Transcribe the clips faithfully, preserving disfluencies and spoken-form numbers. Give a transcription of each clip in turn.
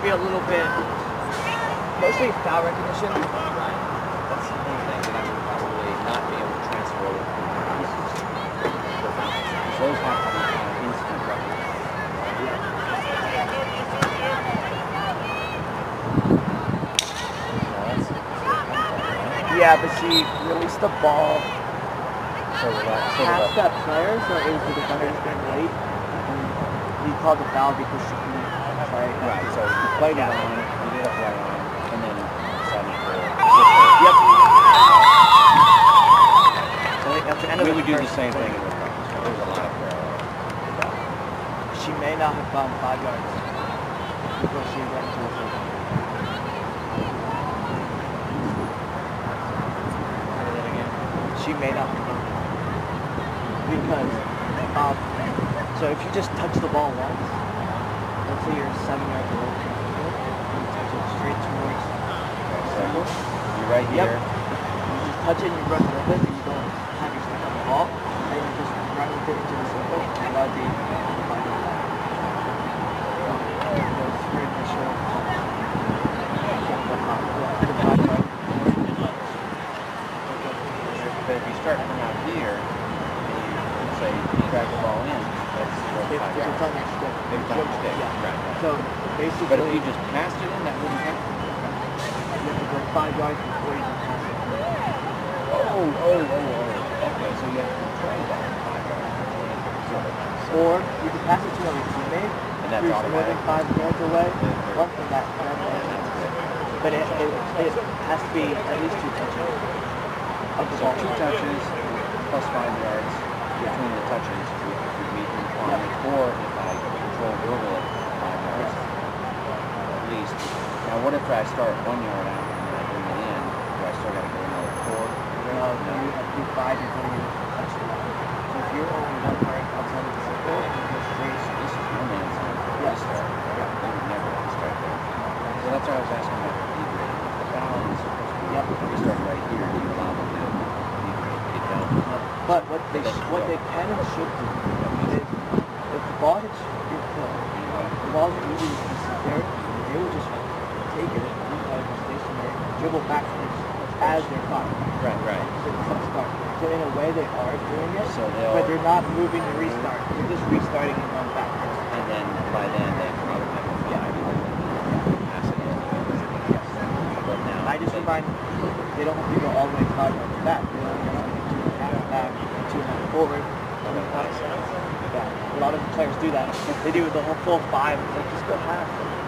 be a little bit, mostly foul recognition. Right. That's the main thing that I would probably not be able to transfer over from the so those have to be kind of instant recognition. Yeah, but she released the ball So that sort past of that player, so it was the defender just being late. And he called the foul because she couldn't play. right. So you played it on, you did a play on, and then decided to. Yep. So at the end of we the would do the first same play, thing in the practice. So there's a lot of parallels. she may not have gone five yards before she went into the field. She may not have gone because um, so if you just touch the ball once, let's say you're seven yards away from the field, you touch it straight towards the circle. You're right here. Yep. You just touch it and you run with it, and you don't have your stick on the ball, and you just run with it into the circle, and that would be fine. But if you start from out here, and you say you drag the ball in, that's four or If five it's yards. on your stick. If it's on your stick, Yeah. right. So basically, But if you just passed it in, that wouldn't count. you have to go five yards before you can pass it. Oh, oh, oh, oh. Okay, so you have to control that five yards. Or you can pass it to another teammate And that's who's more automatic. than five yards away. One from that, that but it, it, it has to be at least two touches of the So ball. two touches plus five yards between the touches would, would meet the requirement. Or if I control dribble it five yards at least. Now what if I start one yard out and then I bring it in? Do I still got to go another four? No, no, you have to do five before you touch the ball. So if you're only one yard outside of the circle, you go straight. So this is no man's land. Yes. Start. Yeah. They would never let me start there. So that's why I was asking about the deep rate. The foul is supposed to be Yep. if you start right here, you allow them to deep rate get down. But what they sh what they can and should do is if the ball hits your foot, the ball is easy to sit there, they will just take it and out of the stationary, dribble backwards as they're caught. Right, right. So it's a start. So in a way they are doing it, So they'll- but they're not moving the restart. They're just restarting and going backwards. And then by then they probably have a five and then pass it in. Yes. But now I just they- remind they don't have to go all the way five yards back. They only have to do two and a half back, two and a half forward. Yeah. A lot of players do that. They do the whole full five. It's like, just go half.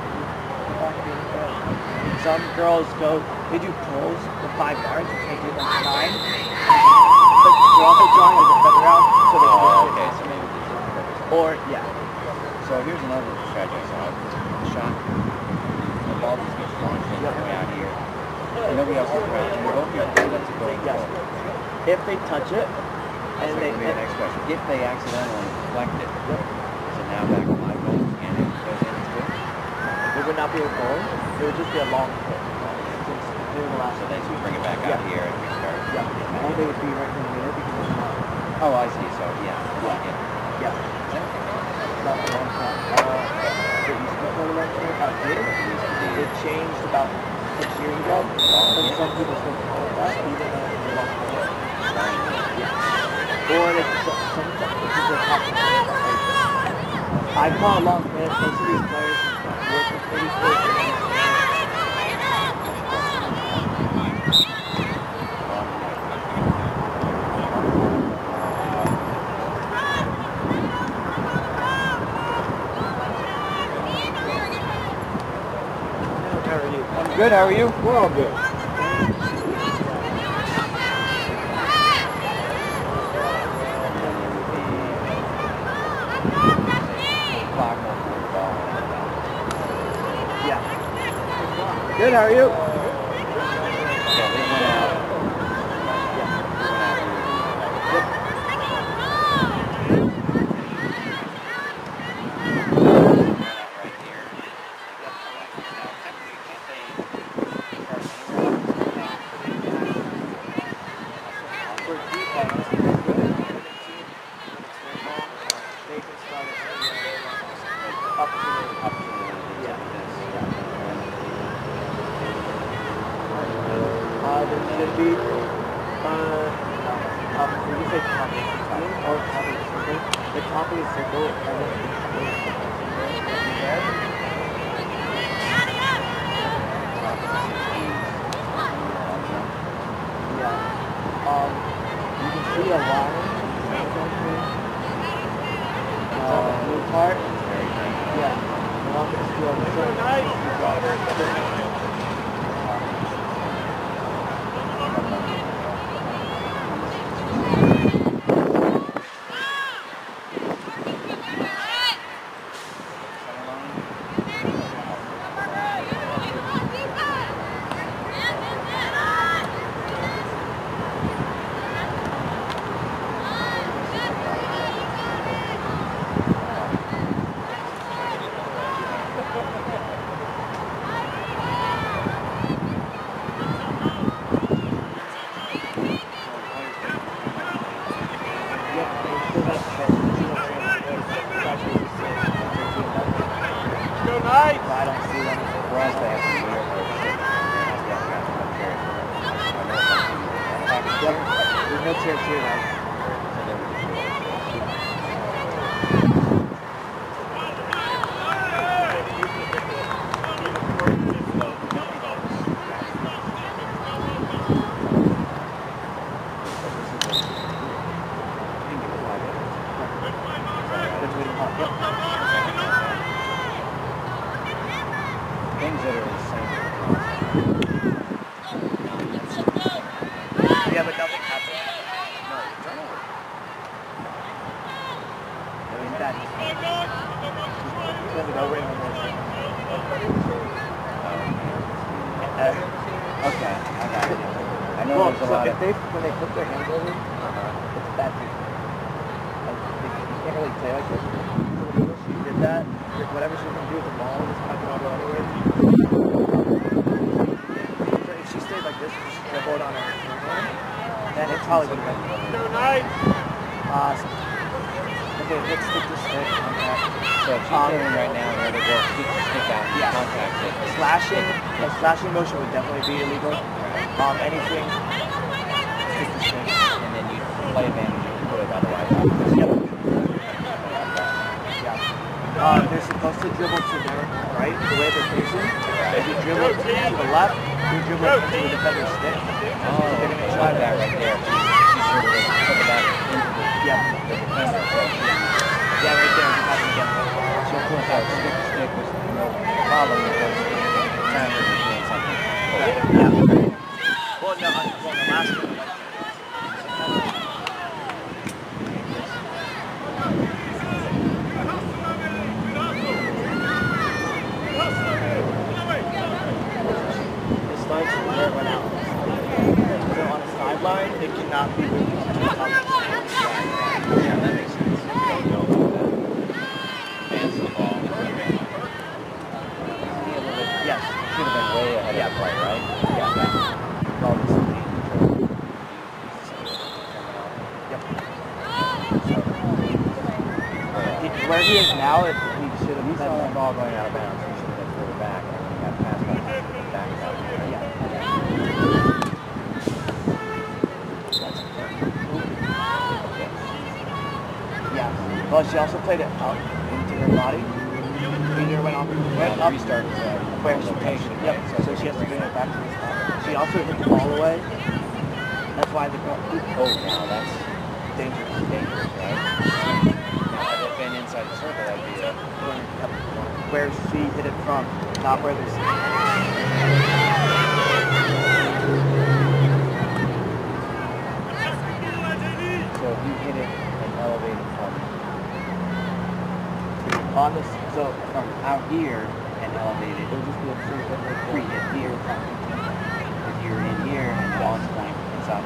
Some girls go, they do pulls for five yards, which they do like nine. But they're also drawing the defender out, so they can Oh, just okay, hit so maybe this is the purpose. Or, yeah. So here's another strategy I saw. The shot, the ball just gets launched in way out here. And nobody else is around. And both your opponents are going Yes. forward. If they touch it, That's and going they, to be the next question. If they accidentally deflect it, is it now back to live goal? And if it goes in, it's good? it would not be a goal. It would just be a long hit. Since doing the last So then you bring it back out Yeah. here and restart. Yeah. Or they would be right in the middle because it's not. Oh, I see. So, yeah. Yeah. yeah. Yeah. Not a long time. Uh, the Episcopal tournament out here, it changed about six years ago. And some people still call it that, even though it's a long hit. Yeah. Or it's sometimes it's just a top. I call it long hit. Most of these players work with pretty close. I'm good, how are you? We're all good. Yeah. Good, how are you? So they went out. Up to the, up to the, yeah. should be, uh, um, when you say top of the screen or top of the circle, the top of the circle and then the yeah. Um, you can see a line. Uh, the blue part. Yeah. I'm not going to see all the There's no chairs here, though. Things that are insane. Yeah, but nothing happened. No, it's not. I mean, that is over in uh, Okay, I got it. I know well, there's a so lot if of... they, when they put their hands over, uh-huh. It's bad. Like, you can't really play like this. She did that. Whatever she's going to do with the ball is not going to go anywhere. So if she stayed like this, and just dribbled on her hand, then it probably would have been. No, nice. Uh, okay, let's stick to stick contact. So if she's Um, hitting right now, the other girl sticks the stick out and yeah. contacts it. Slashing, a slashing motion would definitely be illegal. Um, anything, stick to stick. And then you play advantage if you could, otherwise. Yep. Yeah. Uh, they're supposed to dribble to their right, the way they're facing. If you dribble to the left, you dribble into the defender's stick. Oh, they're going to try that right there. She's sort of like put that into the, yeah. the defender. So Yeah, right there, you have to get them. she'll put that stick to stick was no problem because the defender was doing something. Yeah. Well, no, well, the last one. It starts where it went out. So on a sideline, it cannot be moved to the top of the line. Yeah, that makes sense. You don't know about that. Advance the ball. Yes. Should have been way ahead Yeah. of the play, right? Yeah. Yeah. Well, this is the Yep. He- Where he is now, it, he should have He been. saw that ball going out of bounds. He should have been further back, and then he got passed by the back out there. Yeah. Yeah. Well, she also played it out into her body. Finger went off. Went up. Restart is uh, Where she location. Yep. So she has to bring it back to the spot. She also hit the ball away. That's why the girl. Oh, now that's Dangerous. Dangerous. right. Now, had it been inside the circle, that'd be a... Yep. Where she hit it from, not where there's. So if you hit it and elevated from On this, so from out here and elevated, it'll just be a free hit right free there. hit here. If you're in here and balance point inside.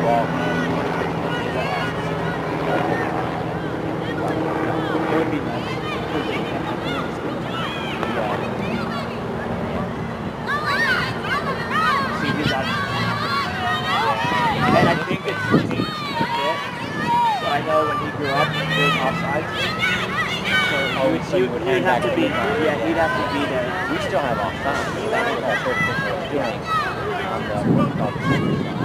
ball. It would be nice. Yeah. See, he's out. And I think it's changed a bit. So I know when he grew up, there's offsides. So Oh, he would, so you would he'd hand have back to be, the ball. yeah, he'd have to be there. We still have offside. That's what that third official is doing on the what's called the center side.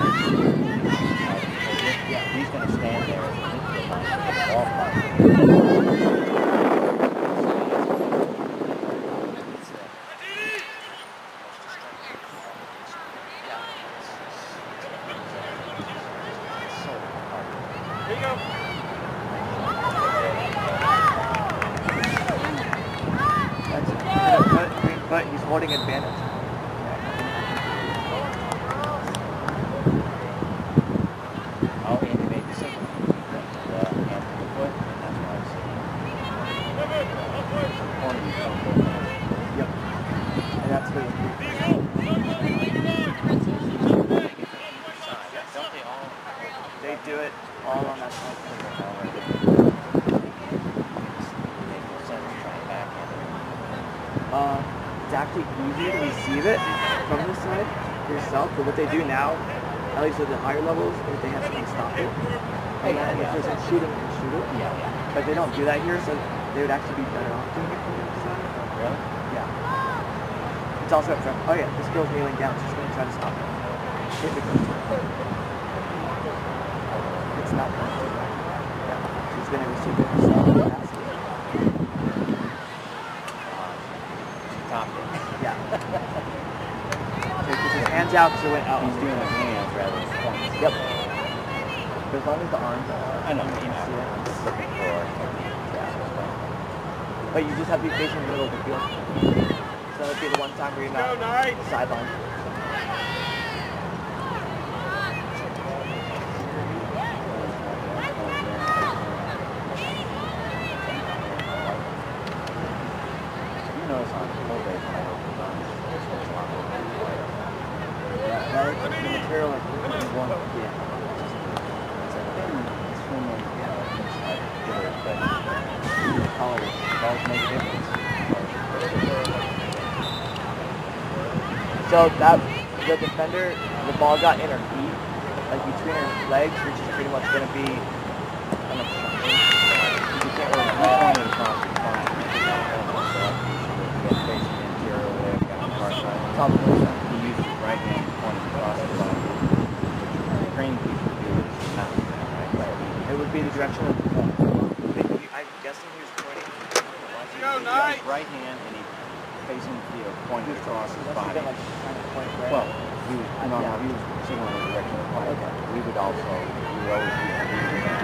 Yeah, he's going to stand there as a midfield line for the ball part. But he's holding advantage. Oh, and he made the signal. The hand to the foot, and that's why I see. Corner you come both hands. Yep. And that's what Don't they all? they do it all on that side. Uh, it's actually easier to receive it from this side yourself, but what they do now, at least at the higher levels, is they have someone stop it. And then if there's a shooting, they can shoot it. Yeah. But they don't do that here, so they would actually be better off doing it from the other side. Really? Yeah. It's also up front. Oh yeah, this girl's kneeling down. She's going to try to stop it. Typically. It's not going to. Yeah. She's going to receive it herself. Yeah. So his hands out because it went out. He's doing his hands rather than his points. Yep. But as long as the arms are out, I know. you can see it. I'm just looking for technique. Yeah. But you just have to be facing the middle of the field. So it'd be the one time where you're not sideline. Notice on full base when I open the arms, it's a lot more white. Yeah, that is the material like one. Yeah. It's extremely, yeah, it's like bitter, but Color. it does make a difference. So that the defender, the ball got in her feet, like between her legs, which is pretty much going to be an obstruction. You can't really My point is not to find facing the interior over there, got on the far side. Probably. He uses his right hand to point across the body. The training people do is not do that, right? Right. It would be the direction of the ball. I'm guessing he was pointing. Go, nice! His right hand and he facing the field, pointing across his body. Like trying to point right. Well, he was, no, no, he was signaling the direction of the play. Okay. We would also, we would always use the hand.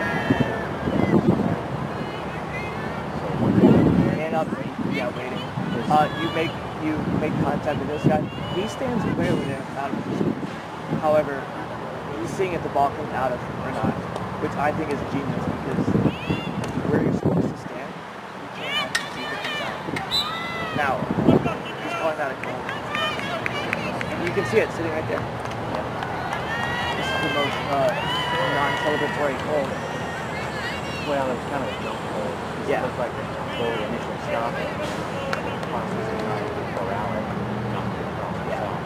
So when you're Hand up, yeah, waiting. Uh, you make you make contact with this guy. He stands clearly there out of position. However, he's seeing if the ball comes out of him or not, which I think is genius because where you're supposed to stand, you can't actually see if it comes out. Now, he's calling that a goal. You can see it sitting right there. This is the most uh, non-celebratory goal. well, it's kind of a jump goal. Yeah. It looks like a goal initially stopped it. Process is not able to corral it. Yeah.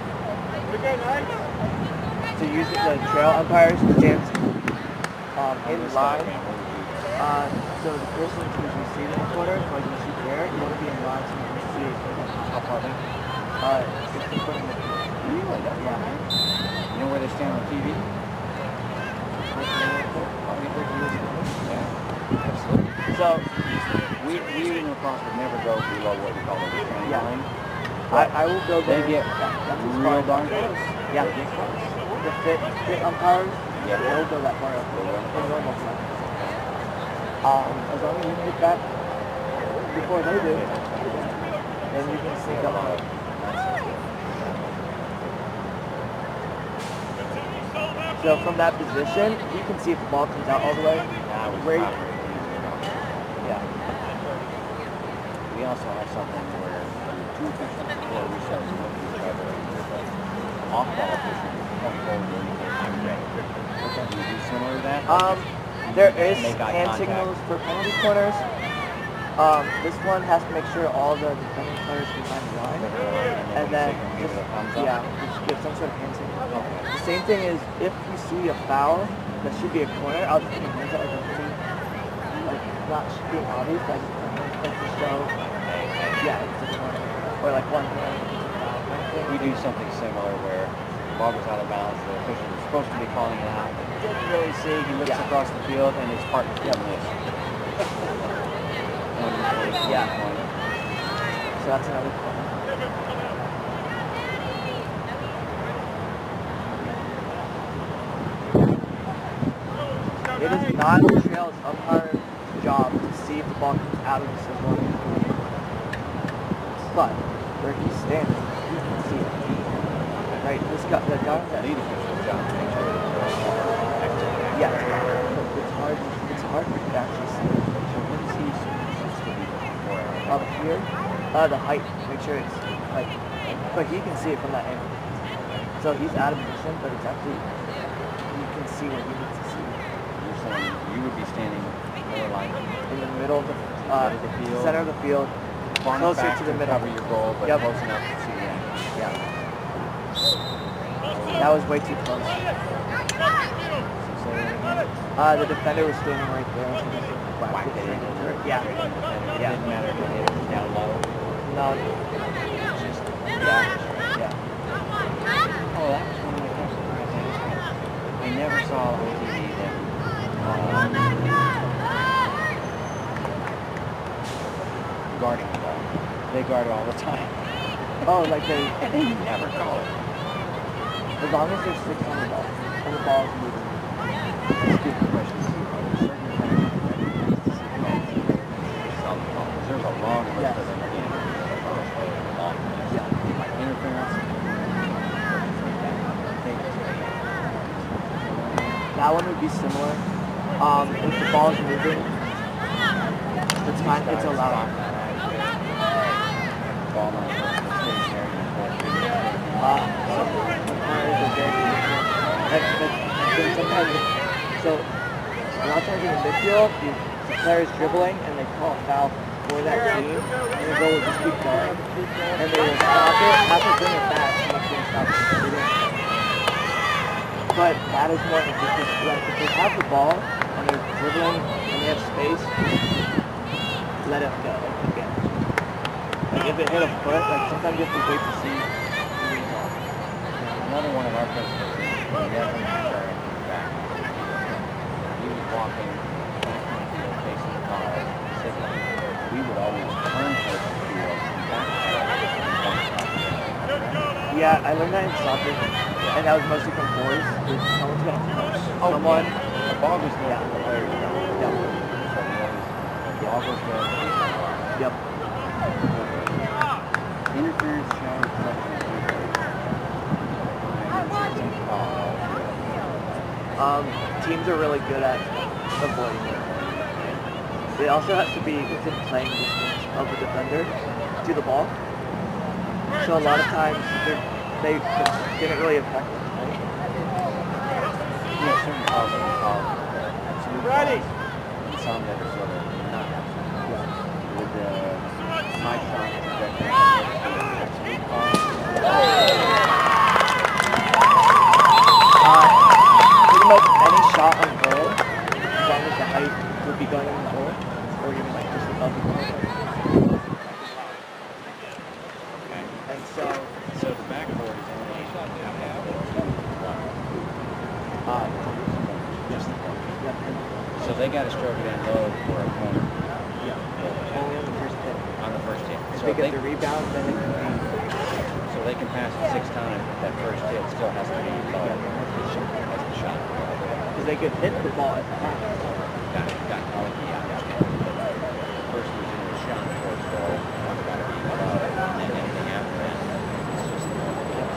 So usually the trail umpires stand um, in line. Uh, so the person who's receiving the corner, like you shoot there, you want to be in line so you can see it. How far back? Uh, fifteen foot in the field. Really? That's Yeah. You know where they stand on T V? Yeah. Absolutely. So we we in lacrosse would never go below what we call the return Yeah. line. I, I will go They there. get That- that's as real far darn as- close. Yeah, they get close. The fit, fit umpires, Yeah. they'll go that far up They will. in normal time. Um, as long as you hit that before they do, then you can sneak up on it. So from that position, you can see if the ball comes out all the way. That was Where you- not very easy. Yeah. We also have something where two officials before we show some of each other, off-ball officials come forward and indicate I'm ready. Okay. that? Um, there is Make eye hand contact. signals for penalty corners. Um, this one has to make sure all the defending players behind the line, and then just, yeah, just give some sort of hand signal. The same thing is if you see a foul that should be a corner, I'll just put my hands up like I'm saying, like not being obvious, but I just put my hands up to show, yeah, it's a corner, or like one hand. We do something similar where the ball goes out of bounds, the official is supposed to be calling it out, but didn't really see. He looks Yeah. across the field and his partner's getting this. Yeah. So that's another corner. It is not Montreal's umpire's job to see if the ball comes out of the circle. But where he's standing, he can see it. Right? This guy, the guy that Lead official's job to make sure that the ball is yeah, it's hard. It's hard for you to actually see it. So what is he supposed to be looking for? Up here, uh, the height. Make sure it's like, but he can see it from that angle. So he's out of position, but it's actually you can see what he needs to see. You're saying you would be standing more like In the middle of the, uh, of the field. center of the field, far enough closer back to the middle. cover your goal, but Yep. close enough to see the angle. Yeah. That was way too close. Uh, the defender was standing right there. So just whacked it in. Yeah. It Yeah. didn't matter if it hit it down low. No. It's just Yeah. Yeah. oh, that was one of my questions. I never saw on T V that um, guarding the ball. They guard it all the time. Oh, like they, And they never call it. as long as there's six on the ball and the ball is moving. Stupid question. There's a long list Yes. of them. Long list. Yeah. Like interference. That one would be similar. Um, if the ball is moving, it's fine. It's allowed. Ball not stationary. Uh, some umpires are very different. And, but then sometimes, so a lot of times in the midfield, you, the player's dribbling and they call a foul for that team, and the goal will just keep going, and they will stop it, have to bring it back to make sure it stops shooting. But that is more of just like if they have the ball and they're dribbling and they have space, just let it go again. Like if it hit a foot, like sometimes you have to wait to see. Another one of our principals, he definitely started to the back. He was walking back to the field facing the car, signaling. We would always turn towards the field and back to the Yeah, I learned that in soccer, and that was mostly from boys. If someone's gonna push Oh, someone, yeah. The ball goes there, Yeah. the player goes down. Yep. So we always, the ball goes there, the player goes down. Yep. Interference challenge section Um, teams are really good at avoiding it. It also has to be within playing distance of the defender to the ball. So a lot of times they're- they didn't really affect them. Right? We have certain calls that we call absolute Ready. calls, and some that are sort of not absolute. With the high shot trajectory, absolute calls. Uh, pretty much any shot on goal, as long as the height would be going in the goal, or even like just above the goal. Okay. And so, So the backboard is only uh, just the corner. yep, So they got to stroke it in low for a corner yeah, only on the first hit. on the first hit. If So they if get they, the rebound, then it can be, so they can pass it six times, but that first hit still has to be low as the shot. because they could hit the ball at the half. Got it. Got it. Oh, yeah. First was in the shot towards goal. One's got to be low, and then anything after that, it's just the normal hits.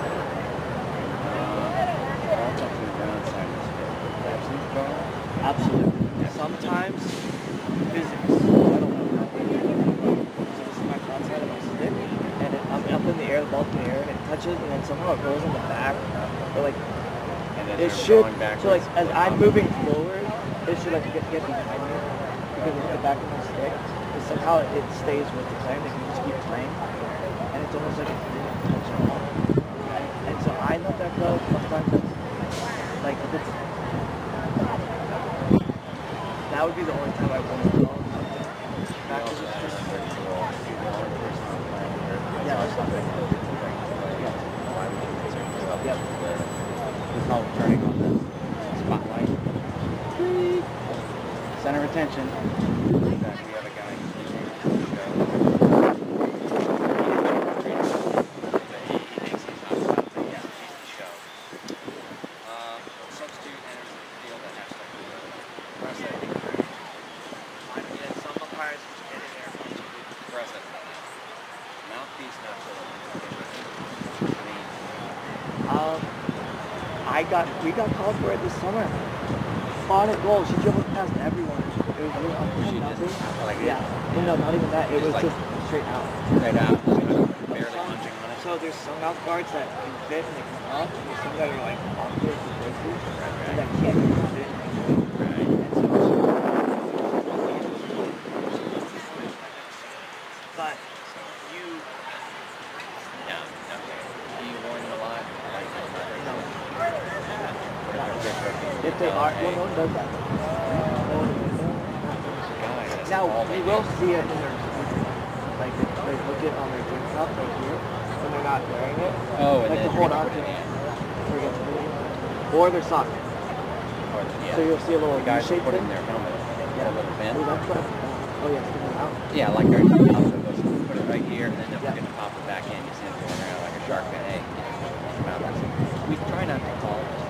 Uh, also to the downside of this hit. Absolute call. Absolutely. Sometimes physics. I don't know. So this is my front side of my stick, and it, I'm up in the air, the ball's in the air, and it touches, and then somehow it goes in the back, or like, And as it they're should, going backwards. so like as I'm moving forward, it should like get, get behind me because it's the back of my stick. But somehow it stays with the player. They can just keep playing, and it's almost like a intentional ball. And so I let that go sometimes. Like if it's that would be the only time I wouldn't go. Back to just yeah. Yep. It's called turning on the spotlight. Center of attention. We have a guy who's in the show. He thinks he's not about to yeah, he's the show. Um, substitute enters the field that has to press it. Yeah, some umpires just get in there. Press it. Mouthpiece not so. Um, I got, we got called for it this summer. On a goal, she dribbled past everyone. It was really unfortunate. Like yeah, well, no, not even that. It was like, just straight out. Straight out, barely punching on it. So there's some mouth guards that can fit and they come up, and there's some that are like awkward and crazy, and that can't fit. Right. And so, but you, Yeah, okay. Do you warn them a lot? no. If they are, well, no one does that. Now, we will see it in their like if they look it on their drink cup right here when they're not wearing it. Oh, and like then to hold on to it. it. Or their sock. Or the, yeah. So you'll see a little the guys shape put thing. in their helmet. Yeah, a little bend. Oh, that's what. Oh yeah, sticking it out. Yeah, like our also goes put it right here, and then they're Yeah. going to pop it back in. You see them going around like a shark fin. Hey, you know, yeah. We try not to call it.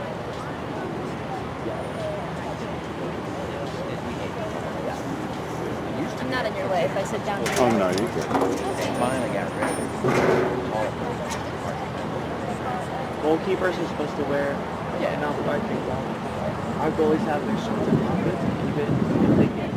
I'm not in your way if I sit down here. Oh, no, you good. They finally got rid of it. Goalkeepers are supposed to wear Yeah. mouth guard things on. Our goalies have their shorts and pockets to keep it if they can.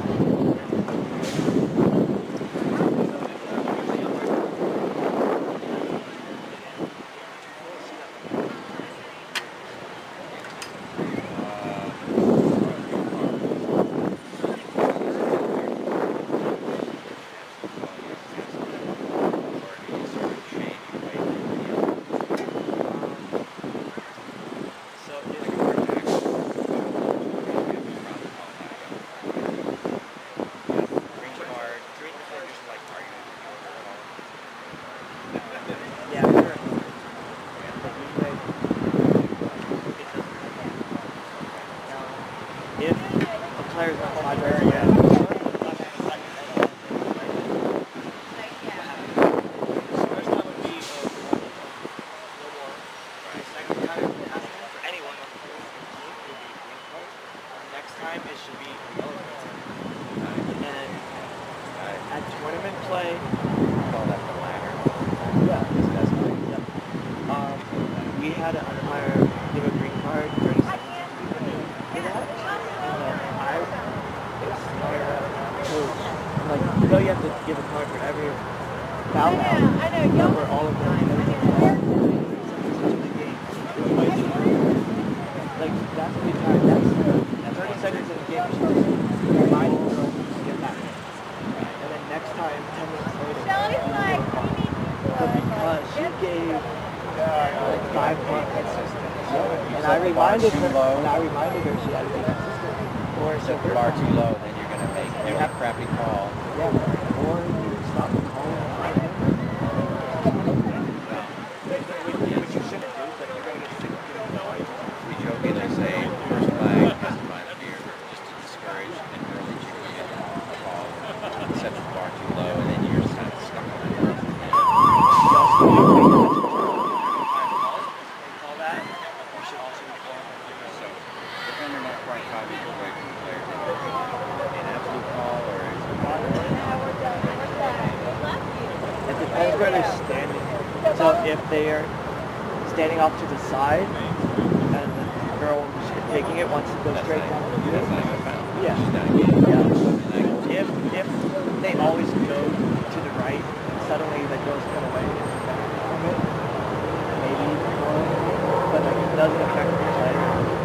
Doesn't affect the player.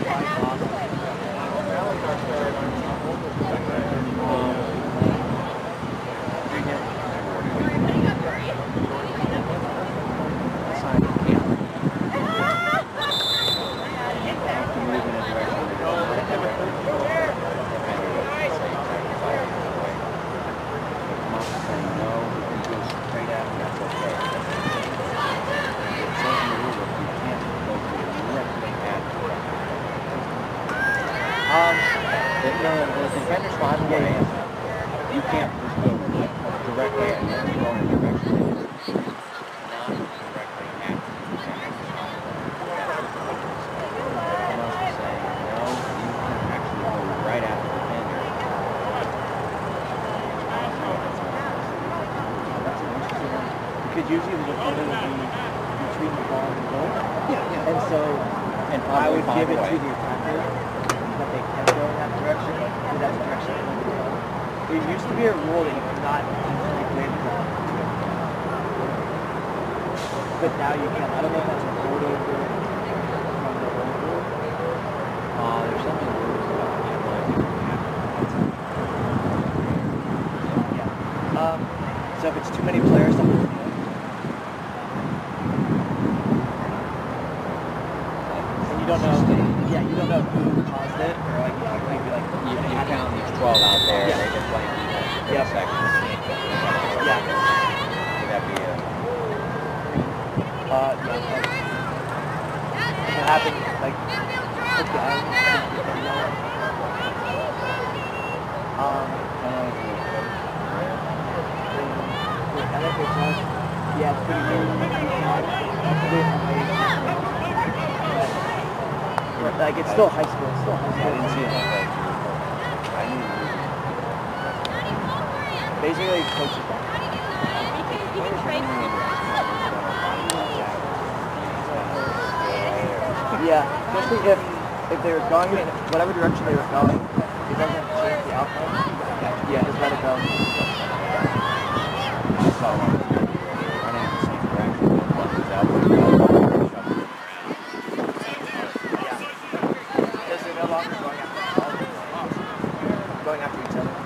Usually the defender would be between the ball and the goal. Yeah, yeah. And so and I would give it way. to the attacker that they can go in that direction, and that's the direction they want to go. There used to be a rule that you could not easily play the ball. But now you can. I don't know if that's a holdover from the old rule. Uh, there's something Yeah. Um, so if it's too many players, that would You don't know, yeah, you don't know who caused it, or like, maybe like, you, you count these twelve out there, yeah. they can play for yep. seconds. Yeah. Would that be a... Uh, yeah, like, it happened, like, okay, um, I think it's just, yeah, it's pretty good. Like, it's still high school, it's still high school. I didn't see it like that. I knew it. Basically, coaches back. Yeah, especially if, if they were going in whatever direction they were going, it doesn't change the outcome. Yeah, just let it go. I saw one running in the same direction, but one was out with the other. Going after each other.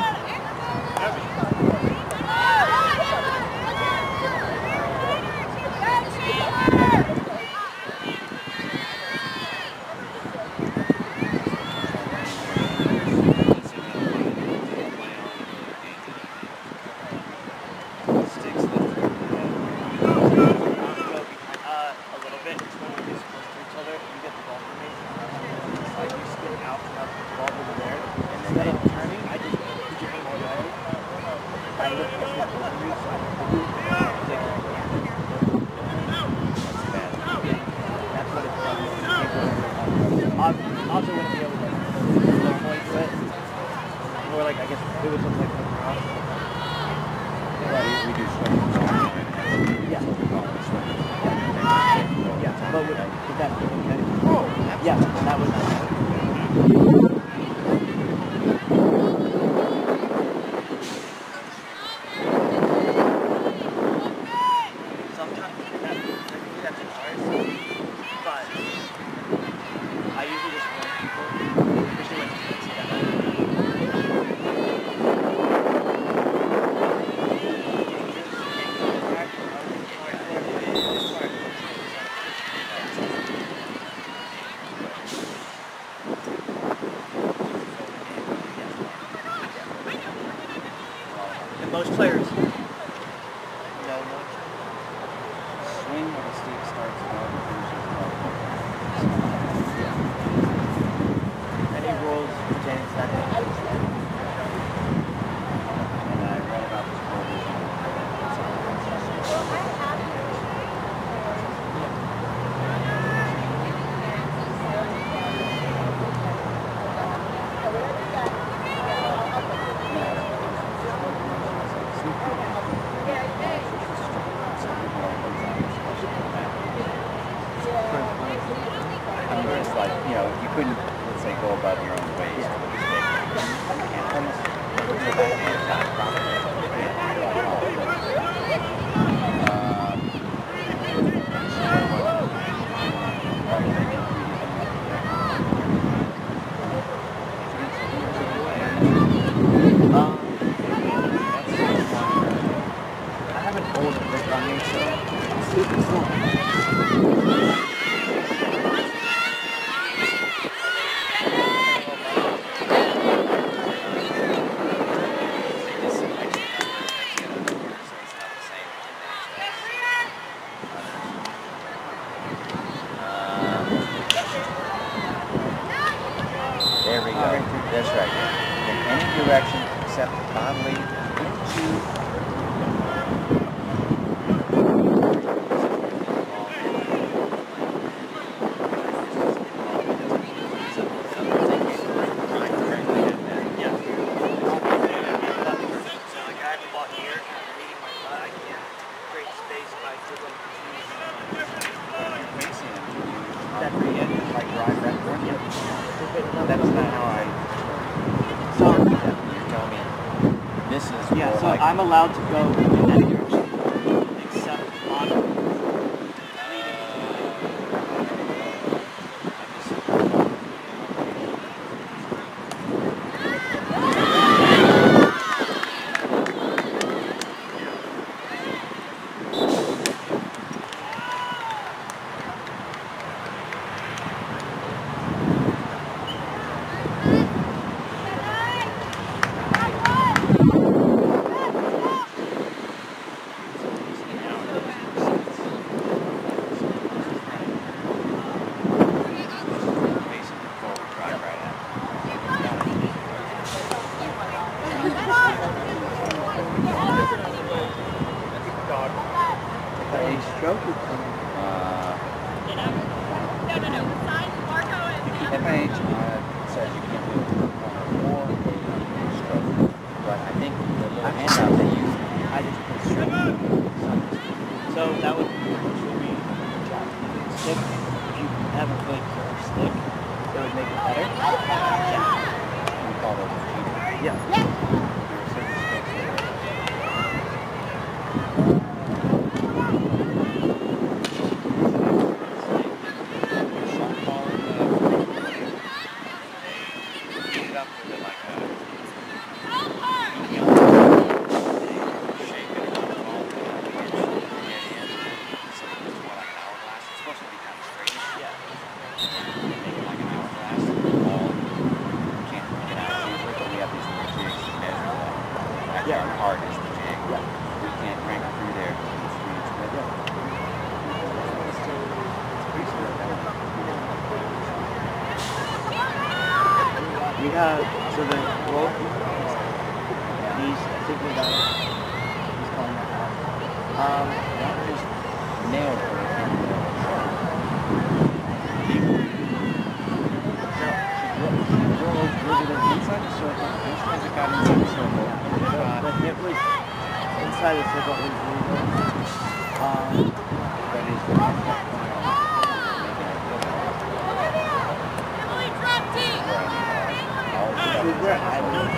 Also wouldn't be able to point to it. Or like, I guess it was something like that. Yeah, we do swim. Yeah. Yeah. Yeah, but with, with that, okay. Yeah, that was not sometimes that, that's ours, but I usually just warn people, especially when it's and most players know no Swing of the stick starts above the any rules pertaining to that. And I read about this provision. I mean, it's like, you know, you couldn't, let's say, go above your own waist. Yeah. Uh, that's right. In any direction except bodily into That's not how I So, you're telling me this is yeah, more so like I'm allowed to go in any direction except bottom. A stroke is coming. uh, No, no, no. Side, Marco, and F H uh, says you can't do it or a stroke. But I think the little handout that you I just put stroke. So that would actually be stick. If you have a good curve stick, it would make it better. we call those cheaters. Yeah. There are certain strokes that Yeah. Our heart is the jig. Yeah. We can't crank it through there. It's free to spread out. We have, so the rope, he's thinking about it. He's calling that out. Um, Just nailed her. Inside the circle. Those guys that got inside the circle. the hip was inside the circle, it was really good. Um, That is the Emily, drop deep. this is where I was.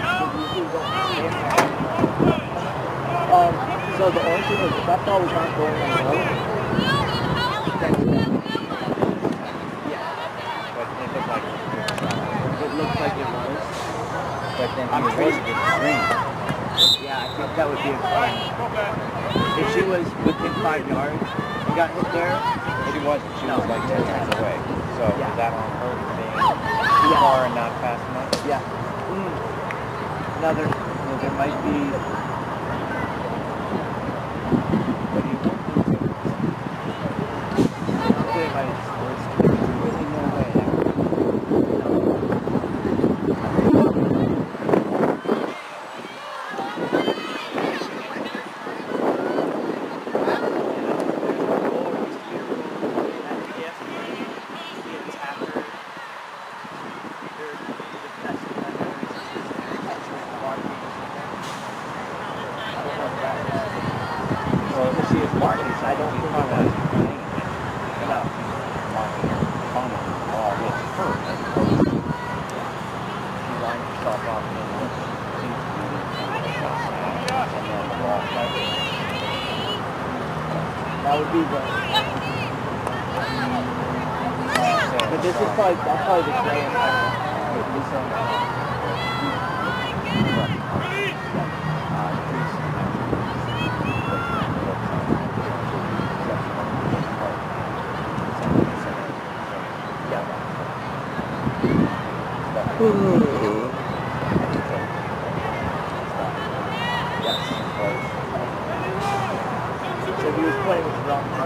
Um, so the only thing was, that ball was not going on the road. But it looked like It looked like it was. But then I'm he was pretty- raising the string. Yeah, I think that would be a fun. If she was within five yards and got hit there, She wasn't. She was like ten yards away. So Yeah. was that on her being too Yeah. far and not fast enough? yeah. Mm. Now there, well, there might be. What do you think? There might- there's really no way. Well, if she is marking, I don't she's think probably that- not doing anything. No. Marking her funnel ball with her as opposed to she lined herself up in what seems to be the shot and then the ball flies. That would be the. But this is probably that's probably the grand. This one. Yes. So he was playing with the wrong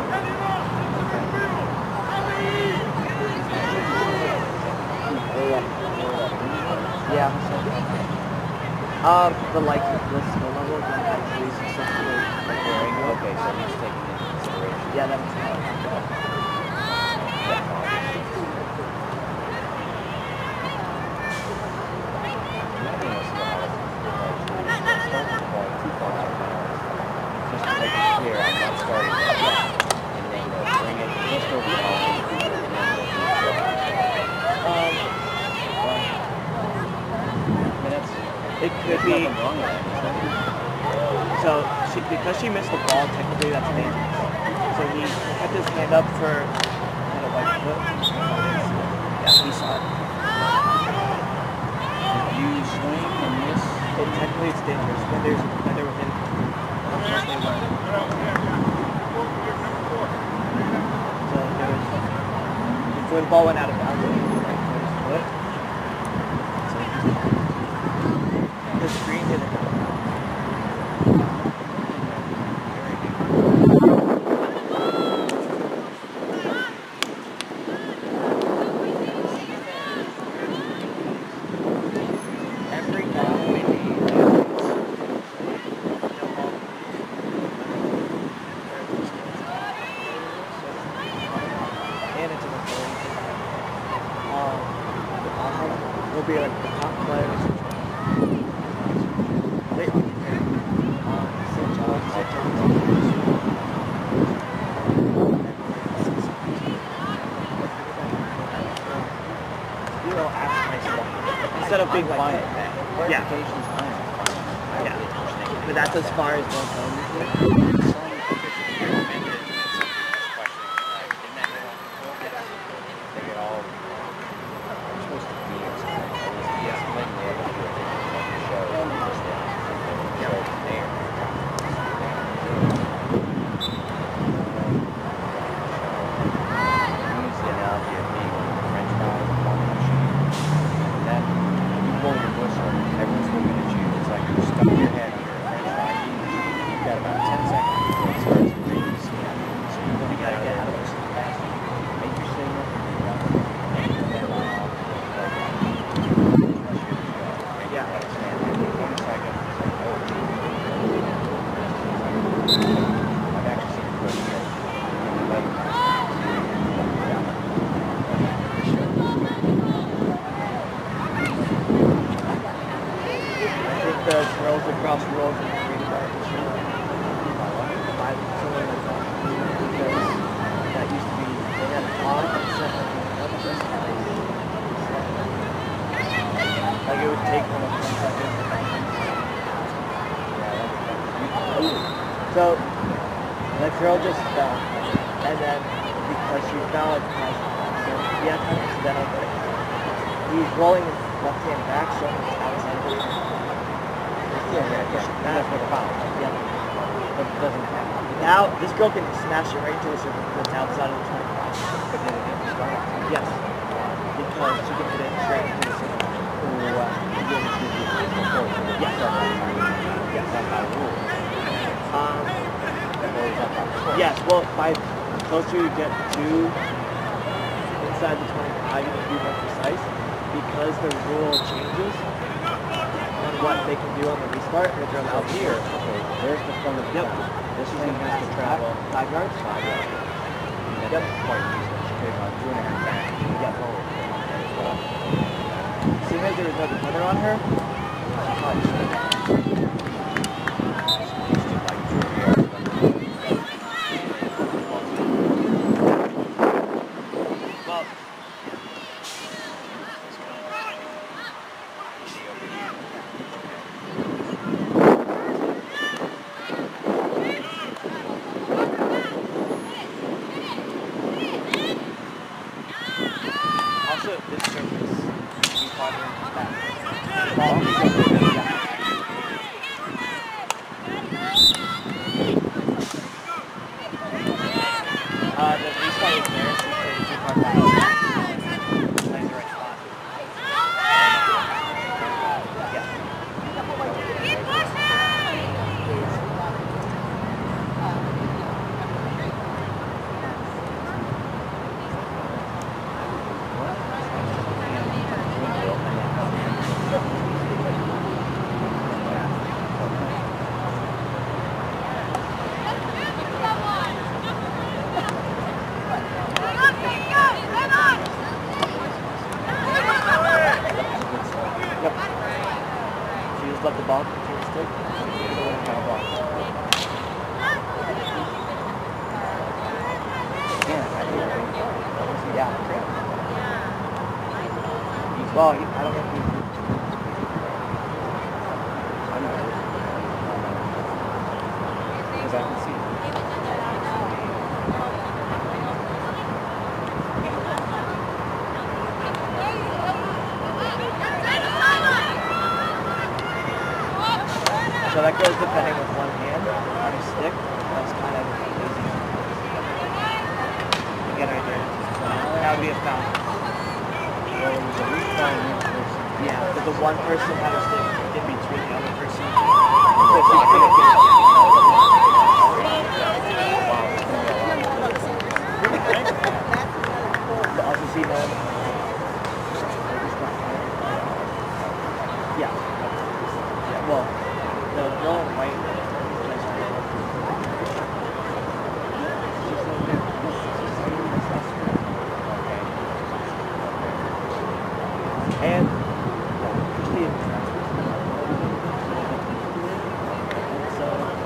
number. Yeah. Um, the like the skill level is actually successfully comparing it. Okay, so he's taking into consideration. Yeah, that's Just to make it clear, I'm not starting that yet. And then uh, bring it just over the line, and then we'll um, I mean, that's, it could there's be. nothing wrong with that. is there? So she, because she missed the ball, technically that's dangerous. So he kept his hand up for kind of like foot. Yeah, he saw it. If you swing and miss, So technically it's dangerous when there's when they're within. Once they learn. So there was before the ball went out of bounds. It was right for his foot. So the screen didn't. Will be like the top players. They are um, Saint John, Saint John's. You know, ask my stuff instead of being like, fine. hey, yeah, Clarification's fine. yeah. But that's as far as they'll go. The girls across the road from the green bar by the solar because that used to be they had a pond and set like it would take one of ten seconds. So the girl just fell and then because she fell it so he had kind of accidental but he's rolling his left hand back showing his outside. Yeah, yeah, yeah. That's for the foul. Yeah. But it doesn't happen. Now, this girl can smash it right into the circle that's outside of the twenty-five. But then it gets started. Yes. Because she can hit it straight into the circle. Ooh, uh, yes. Yes. That's by rule. Um, yes, well, by the closer you get to inside the twenty-five, you can be more precise. Because the rule changes on what they can do on the restart if they're allowed here. Okay, there's the front of the Yep. ground. This thing has to travel Five yards? five yards. Yep. Quite easily. Should take about two and a half back. Yep. Forward. As well. Seeing as there was no defender on her, she probably should have. Used to like two or three yards. Well, also, this surface, we probably that. Uh, the restart is there, so you can keep our back. Nice the right spot. Yeah. just let the ball continue to stick. Kind of ball. Yeah, I think yeah. Well, he, I don't know if he... I don't know. Because I can see. So that goes depending with one hand on a stick. That's kind of easy. Again, right there. That would be a foul. Well, it was a weak foul. Yeah, but the one person had a stick in between the other person. So if you couldn't get the also see that. Yeah. Yeah, well. The girl in white and Christine. So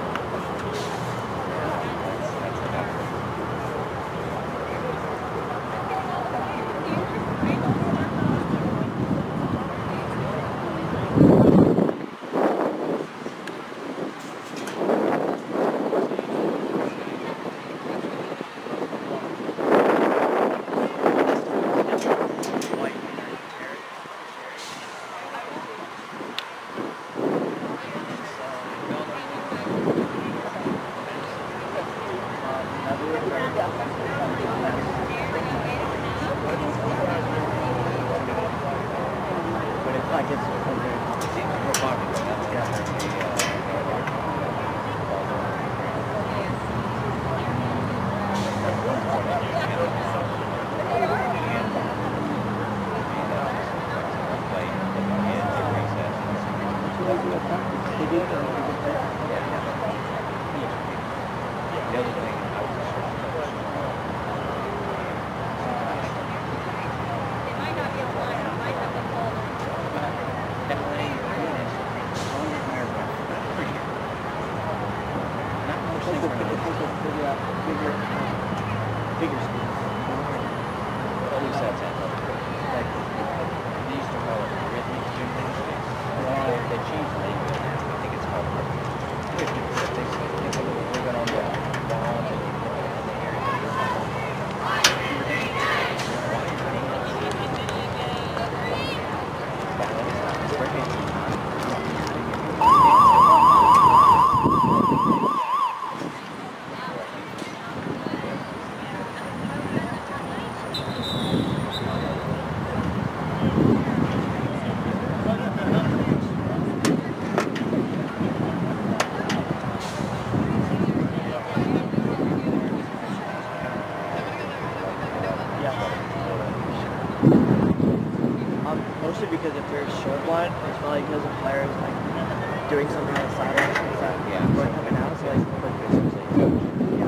doing something on the sideline that yeah. we're coming out, so like quick business. Yeah.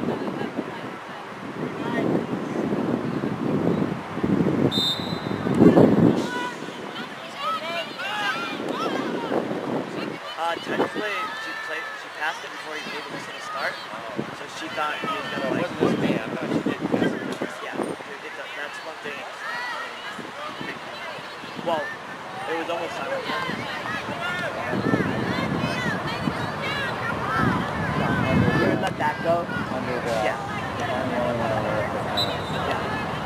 Uh, technically, she played. She passed it before he gave it to start, so she thought he was gonna like. Wasn't this me? I thought she did pass it. Yeah, it, it, that's one thing. Well, it was almost simultaneous. Let that go under the yeah. yeah.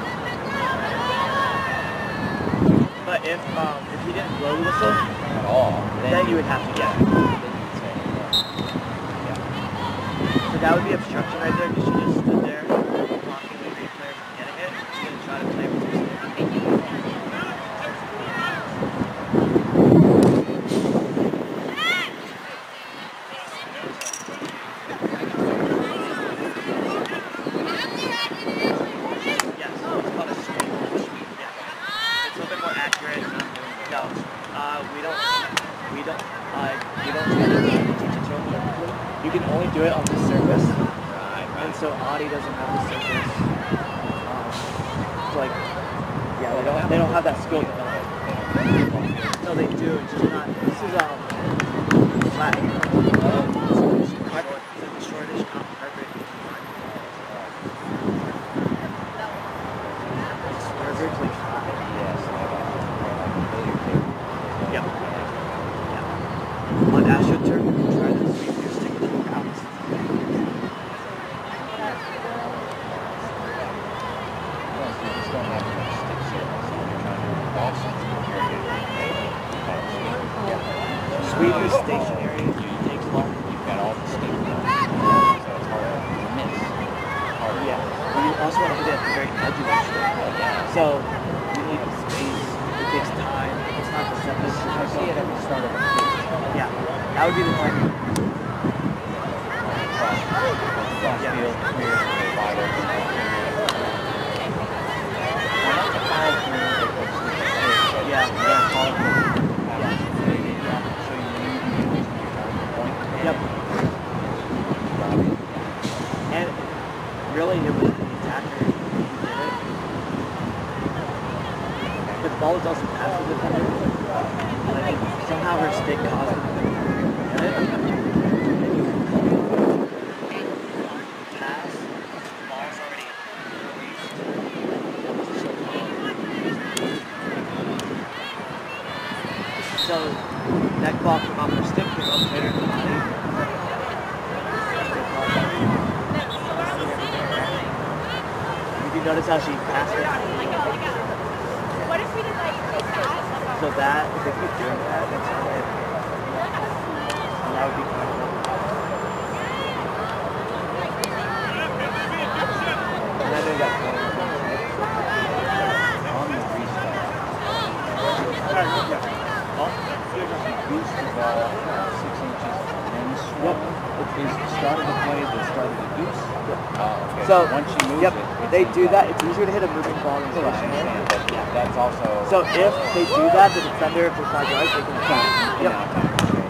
But if um if he didn't blow the whistle at all, then, then you would have to get it. Yeah. So that would be obstruction right there because she just stood there blocking the green player from getting it. She's gonna try to play with her stick. Do it on this surface, right, right. And so Audi doesn't have the surface. Um, so like, yeah, they don't they don't have that skill development. No, they do. It's just not. This is um. sweep is stationary, it takes long. You've got all the stick stuff, so it's harder to miss. Harder. Yeah. But you also want to hit it at the very edge of the stick. Yeah. So you need space, it takes time, it's not the simplest. I see it at the start of a pitch. Yeah, that would be the time. Cross, cross Yeah. field, clear, wide open. Well, that's a foul for me, but it's the stick, but Yeah. you don't call it for Yeah. yeah. So you need to be using your time to point. Yep. And really, it was the attacker who did it. But the ball was also past the defender. Like, somehow her stick caused him to get it. Pass, the ball's already released. So, that ball came off her stick, came up later in the body. Did you notice how she passed it? What if we did like this pass? So that, if they keep doing that, that's how it. And that would be kind of cool. And then they got on On the restart, Oh, boost the ball about six inches and then swing. Yep. Is the start of the play the start of the goose? Oh, okay. So, once she moves yep, it, it's they in do time. that. It's easier to hit a moving ball than Well, I stationary. understand, but that's also So if they do that, the defender, if they're five yards, they can count. Yep. Now time.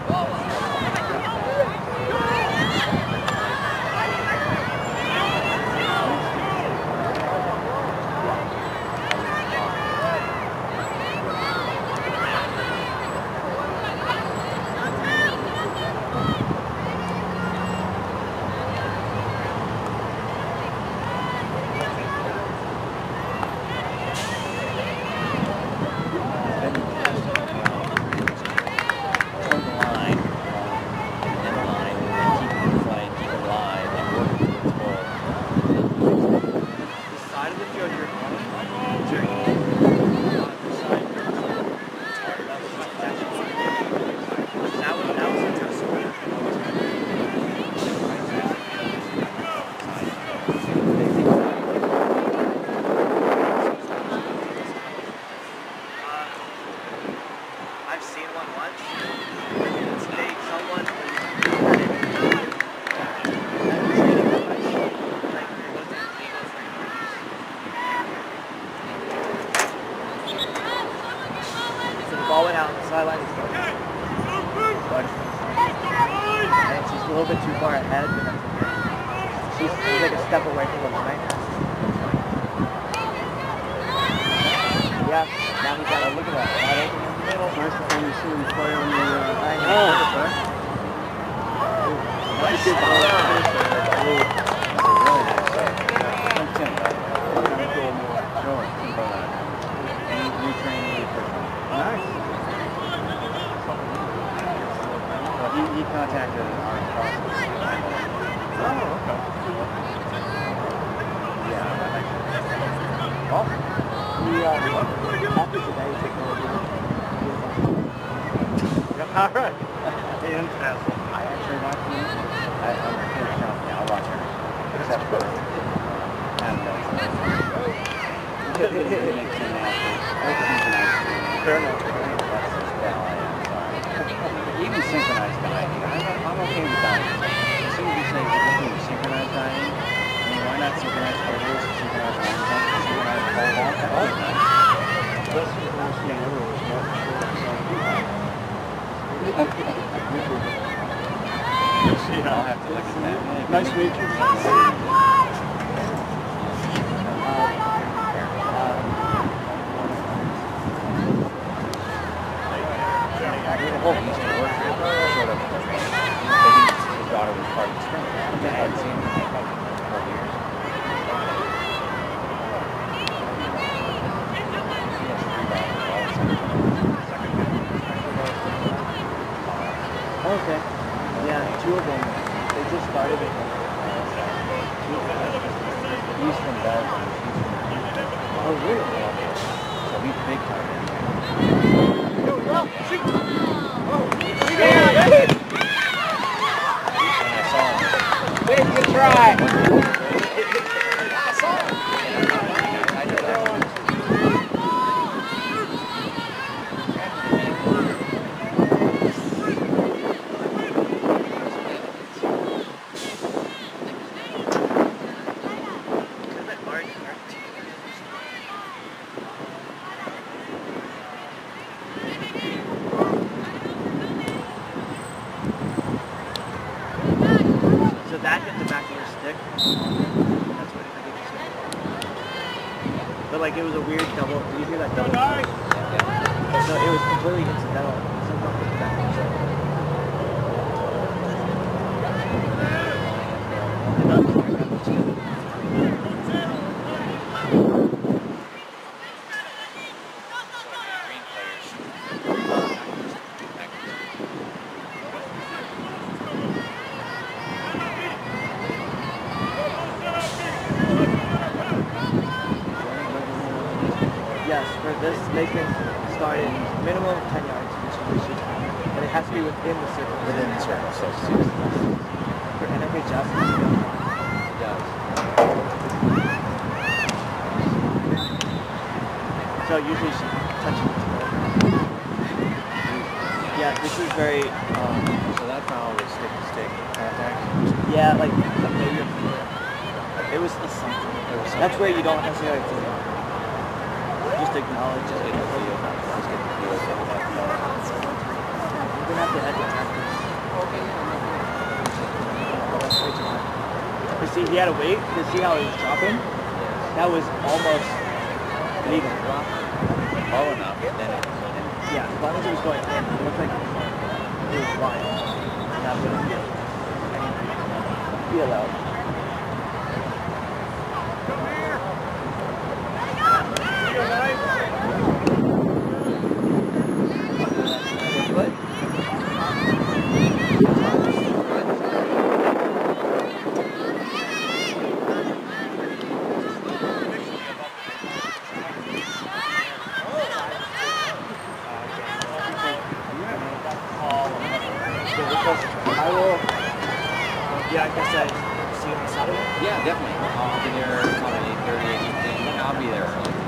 I've seen one once. It's they someone who's like it wasn't legal for use. So the ball went out on the sideline. It's going. And she's a little bit too far ahead, but that's okay. She's, she's like a step away from the line. Yeah, now he's got to look at that. Wide open in the middle. Nice to finally see him play on the uh, I know. Nice good ball. Nice. He, he contacted our process. Oh, okay. Yeah. Awesome. We, uh, after today, technology. All right. Fantastic. I actually watch you. I, I'm a coach now. Yeah, I'll watch her. Except for Adam Fair enough. Even synchronized diving. I'm, I'm okay with diving. As soon as you say you're looking to synchronize diving, I mean, why not synchronize photos, synchronize long jump, synchronize pole vault? That would be nice. That's the first thing ever was not I'll have to look at that. Nice to meet you. Oh, he used to work here, sort of. But he, his daughter was part of the scrimmage. I hadn't seen him in like four years. He has three daughters, all second. Okay. Yeah, two of them. They just started it. He's from Belgium. She's from Oh, really? So he's big time. Yeah. like it was a weird double. Did you hear that double? Yeah, yeah. So it was completely incidental. Somehow put it back. Yes, for this they can start in minimum ten yards, which is usually time, and it has to be within the circle. Within the circle, so For N F H S, it does. so usually she touches the toe. Yeah, this is very. Um, So that foul was stick to stick contact. yeah, like a failure. It was a something. There was That's where you don't necessarily have to just acknowledge Just it. get the feel. Just get the feel of that foul. You're gonna have to head to practice. That's way too high. You see, he had to wait to see how he was dropping. That was almost legal. Low enough, then it, then Yeah, as long as it was going in, it looked like it was flying. That wouldn't be, be allowed. What? I will, yeah, I guess I see you on Saturday. yeah, definitely. I'll be there probably eight thirty, eight fifteen. I'll be there early.